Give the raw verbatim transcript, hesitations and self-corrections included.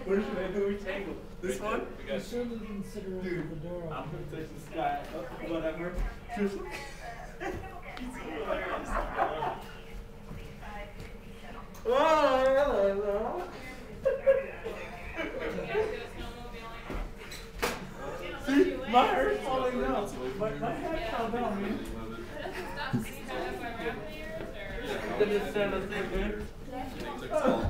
What should I do? Which angle? This one? You certainly consider Dude, the door I'm open. gonna touch the sky. Oh, whatever. Just. Whoa! See, my hair's falling down. My, my head fell down, man. Did it sound the same, man?